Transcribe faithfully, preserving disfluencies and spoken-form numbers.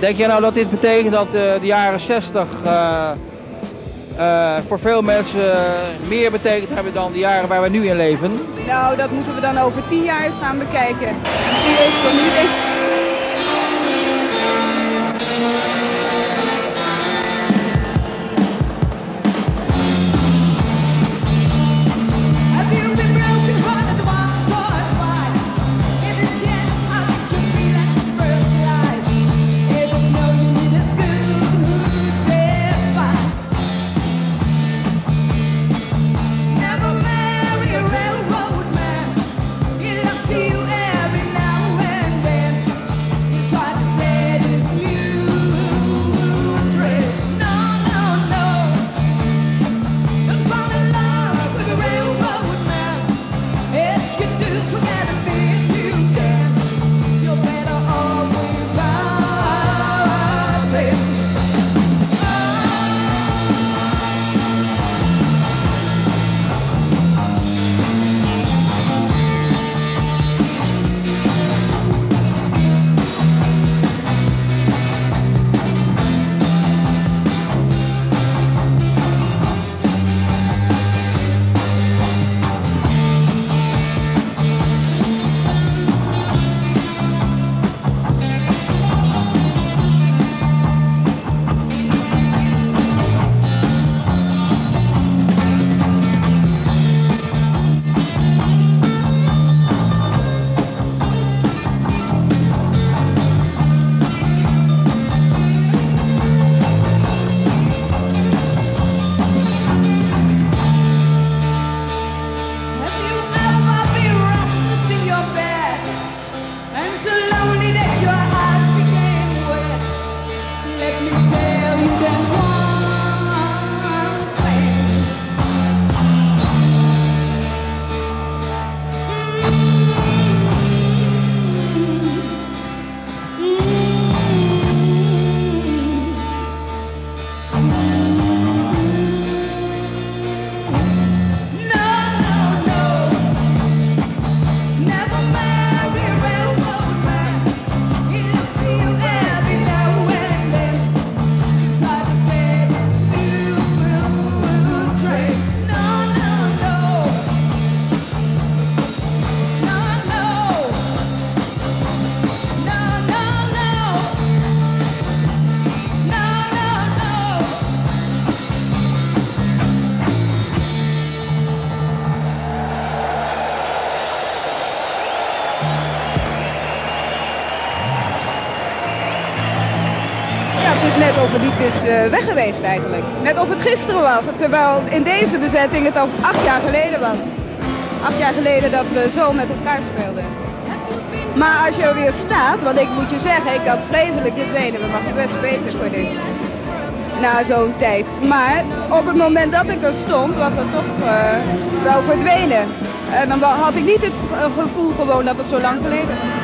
Denk jij nou dat dit betekent dat uh, de jaren zestig uh, uh, voor veel mensen meer betekend hebben dan de jaren waar we nu in leven? Nou, dat moeten we dan over tien jaar eens gaan bekijken. Die is voor nu denk ik... Net of het niet is uh, weg geweest eigenlijk. Net of het gisteren was, terwijl in deze bezetting het al acht jaar geleden was. Acht jaar geleden dat we zo met elkaar speelden. Maar als je er weer staat, want ik moet je zeggen, ik had vreselijke zenuwen, mag je best weten voor dit. Na zo'n tijd. Maar op het moment dat ik er stond, was dat toch uh, wel verdwenen. En dan had ik niet het uh, gevoel gewoon dat het zo lang geleden was.